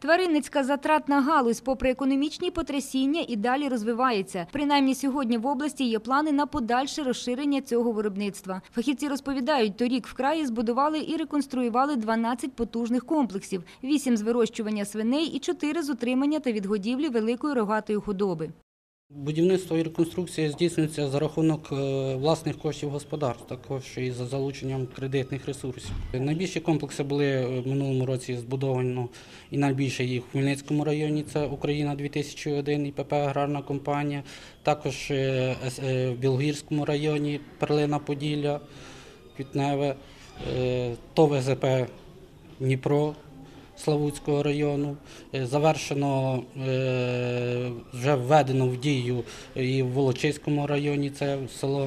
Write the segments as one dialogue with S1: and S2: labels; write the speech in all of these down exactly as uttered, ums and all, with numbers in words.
S1: Тваринницька затратна галузь, попри економічні потрясіння, і далі розвивається. Принаймні сьогодні в області є плани на подальше розширення цього виробництва. Фахівці розповідають, торік в краї збудували і реконструювали дванадцять потужних комплексів, вісім з вирощування свиней і чотири з утримання та відгодівлі великої рогатої худоби.
S2: Будівництво і реконструкція здійснюється за рахунок власних коштів господарств, також і за залученням кредитних ресурсів. Найбільші комплекси були в минулому році збудовані, і найбільше їх в Хмельницькому районі, це Україна дві тисячі один і ПП «Аграрна компанія», також в Білогірському районі Перлина Поділля, Квітневе, ТОВ ЗП Дніпро Славутського району. Завершено, вже введено в дію і в Волочиському районі, це село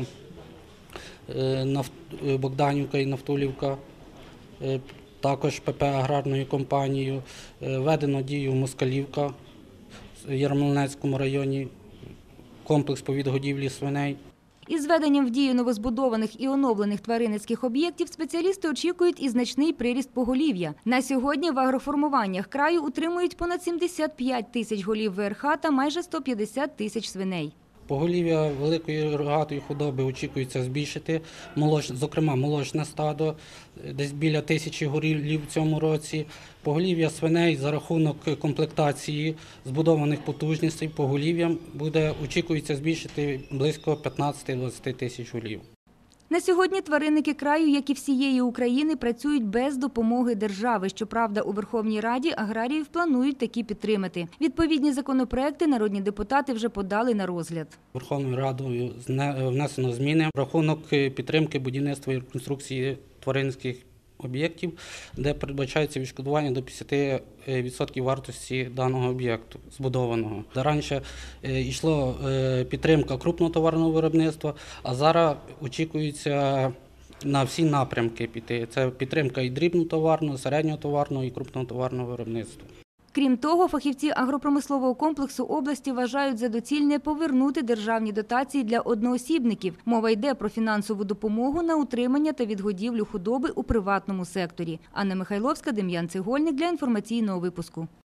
S2: Богданівка і Нафтулівка, також ПП «Аграрною компанією. Введено в дію Москалівка в Ярмолинецькому районі, комплекс по відгодівлі свиней.
S1: Із введенням в дію новозбудованих і оновлених тваринницьких об'єктів спеціалісти очікують і значний приріст поголів'я. На сьогодні в агроформуваннях краю утримують понад сімдесят п'ять тисяч голів ВРХ та майже сто п'ятдесят тисяч свиней.
S2: Поголів'я великої рогатої худоби очікується збільшити, зокрема молочне стадо, десь біля тисячі голів в цьому році. Поголів'я свиней за рахунок комплектації збудованих потужностей поголів'ям буде, очікується збільшити близько п'ятнадцять-двадцять тисяч голів.
S1: На сьогодні тваринники краю, як і всієї України, працюють без допомоги держави. Щоправда, у Верховній Раді аграріїв планують такі підтримати. Відповідні законопроекти народні депутати вже подали на розгляд.
S2: Верховною Радою внесено зміни в рахунок підтримки будівництва і реконструкції тваринницьких об'єктів, де передбачається відшкодування до п'ятдесят відсотків вартості даного об'єкту збудованого. Раніше йшла підтримка крупного товарного виробництва, а зараз очікується на всі напрямки піти. Це підтримка і дрібного товарного, середнього товарного і крупного товарного виробництва.
S1: Крім того, фахівці агропромислового комплексу області вважають за доцільне повернути державні дотації для одноосібників. Мова йде про фінансову допомогу на утримання та відгодівлю худоби у приватному секторі. Анна Михайловська, Дем'ян Цегольник для інформаційного випуску.